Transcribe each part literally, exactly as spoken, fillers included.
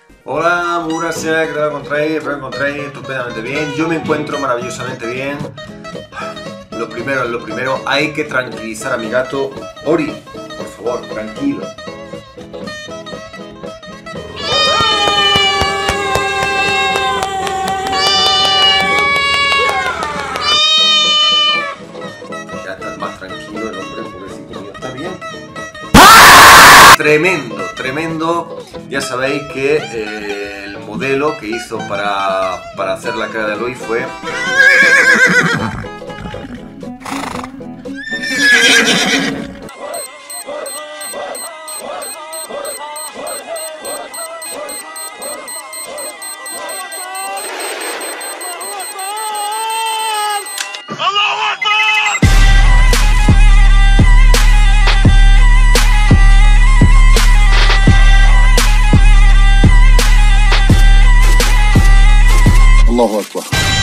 Hola, muy buenas, ¿qué tal lo encontráis? Espero que encontráis estupendamente bien. Yo me encuentro maravillosamente bien. Lo primero, lo primero, hay que tranquilizar a mi gato. Ori, por favor, tranquilo. Ya está más tranquilo el hombre, pobrecito mío, está bien. Tremendo, tremendo. Ya sabéis que eh, el modelo que hizo para, para hacer la cara de Aloy fue... Allahu Akbar.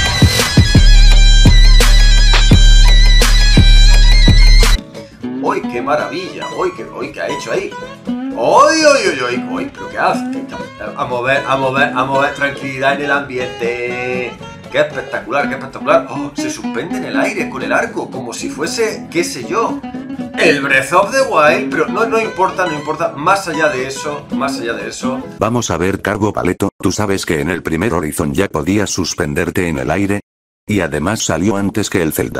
¡Uy, qué maravilla! ¡Uy, qué, uy, qué ha hecho ahí! ¡Uy, uy, uy, uy! ¡Uy, pero qué hace! A mover, a mover, a mover tranquilidad en el ambiente. ¡Qué espectacular, qué espectacular! ¡Oh, se suspende en el aire con el arco! Como si fuese, qué sé yo, el Breath of the Wild. Pero no, no importa, no importa. Más allá de eso, más allá de eso... Vamos a ver, Cargo Paleto, ¿tú sabes que en el primer Horizon ya podías suspenderte en el aire? Y además salió antes que el Zelda.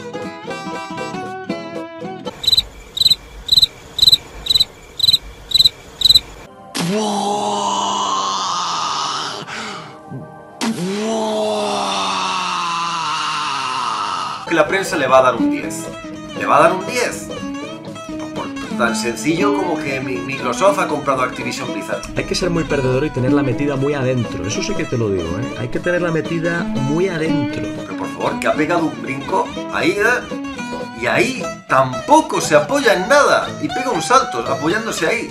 Que la prensa le va a dar un diez. Le va a dar un diez. Por, por tan sencillo como que mi, Microsoft ha comprado Activision Blizzard. Hay que ser muy perdedor y tenerla metida muy adentro. Eso sí que te lo digo, ¿eh? Hay que tenerla metida muy adentro. Pero por favor, que ha pegado un brinco ahí, ¿eh? Y ahí tampoco se apoya en nada. Y pega un salto apoyándose ahí.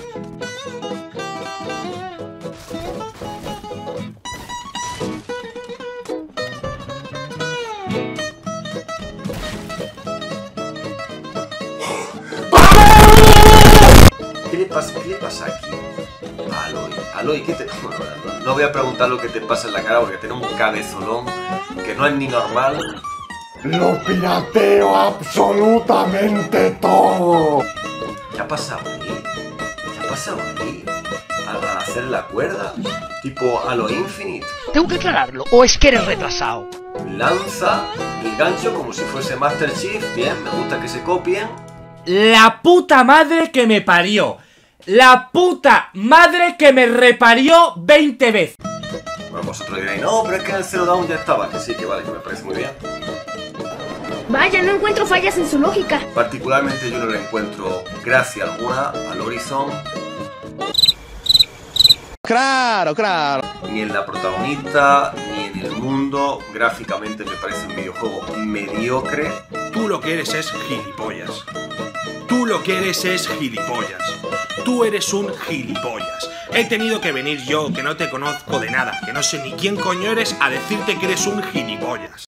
¿Qué le pasa, qué le pasa aquí? Aloy, Aloy, ¿qué te...? No, no, no voy a preguntar lo que te pasa en la cara porque tiene un cabezolón que no es ni normal. Lo pirateo absolutamente todo. ¿Qué ha pasado aquí? ¿Qué ha pasado aquí? Al hacer la cuerda, tipo a lo Infinite. Tengo que aclararlo, o es que eres retrasado. Lanza el gancho como si fuese Master Chief. Bien, me gusta que se copien. La puta madre que me parió. La puta madre que me reparió veinte veces. Bueno, vosotros diréis, no, pero es que en el Zero Dawn ya estaba. Que sí, que vale, que me parece muy bien. Vaya, no encuentro fallas en su lógica. Particularmente yo no le encuentro gracia alguna al Horizon. Claro, claro. Ni en la protagonista, ni en el mundo. Gráficamente me parece un videojuego mediocre. Tú lo que eres es gilipollas. Tú lo que eres es gilipollas. Tú eres un gilipollas. He tenido que venir yo, que no te conozco de nada, que no sé ni quién coño eres, a decirte que eres un gilipollas.